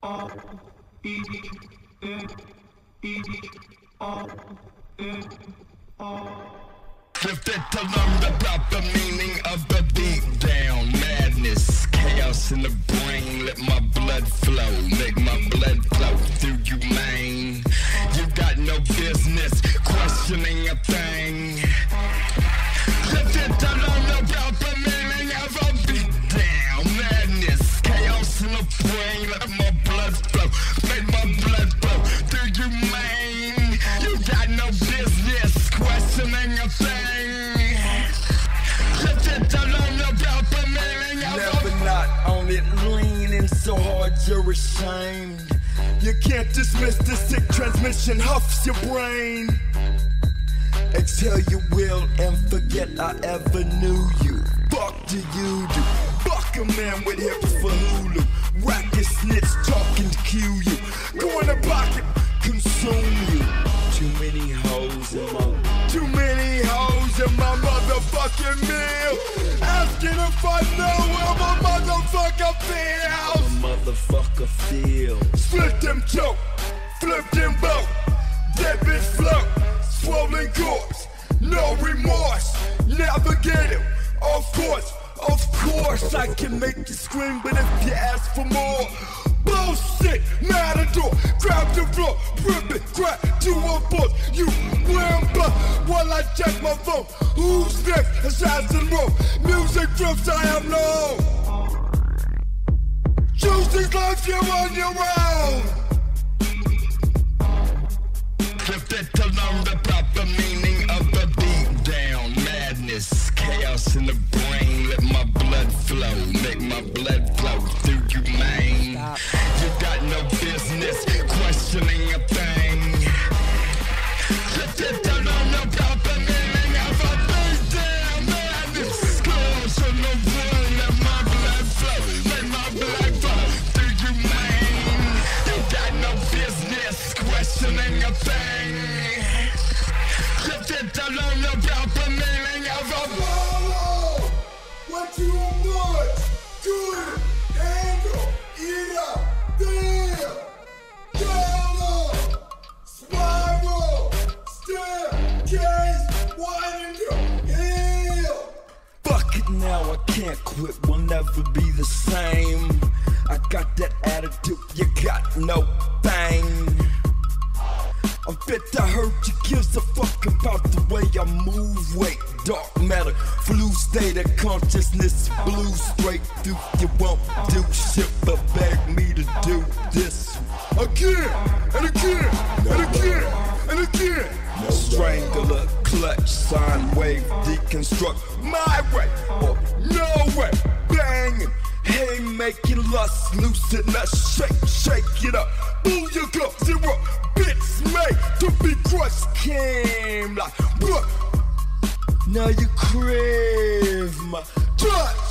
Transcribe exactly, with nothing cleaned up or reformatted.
If it to learn about the meaning of the beat down, madness, chaos in the brain, let my blood flow, make my blood flow through you, man. You got no business questioning a thing. If it to learn about the meaning of a beat down, madness, chaos in the brain, let my blood flow, make my blood flow through you, man. You got no business questioning a thing. Never not on it, leaning so hard you're ashamed. You can't dismiss the sick transmission, huffs your brain. Exhale your will and forget I ever knew you. Fuck do you do? Fuck a man with hips for Hulu. Racket snitch talking to Q you. Go in the pocket, consume you. Too many hoes in my Too many hoes in my motherfucking meal. Asking if I know how my motherfucker feels. My motherfucker feels. Split them choke, flip them boat. Dead bitch float, swollen corpse. No remorse, navigate him. Of course, of course I can make you scream, but if you ask for more, bullshit, matador, grab the floor, rip it, crack, two on four, you ramble while I check my phone. Who's next? Assassin roll, music drifts, I am known. Choose this life, you're on your own. If it to learn about the meaning of the beat down, madness, chaos in the brain, let my blood flow, make my blood flow through you, man. You got no business questioning a thing. If it to learn about the meaning of a beat down, madness, chaos in the brain, let my blood flow, make my blood flow through you, man. You got no business questioning a thing. To learn about the meaning of a follow what you want, good, handle, eat up, feel, dollar, spiral, staircase, widen your heel. Fuck it now, I can't quit, we'll never be the same. I got that attitude, you got no bang. I'm fit to hurt you, gives a fuck about the way I move. Wait, dark matter, flu state of consciousness, blue straight through. You won't do shit but beg me to do this again and again and again and again. No strangler, clutch, sine wave, deconstruct my way or no way. Banging, hey, making lust, loosen us, shake, shake it up. Booyah, zero. Bits made to be crushed came like what? Now you crave my touch.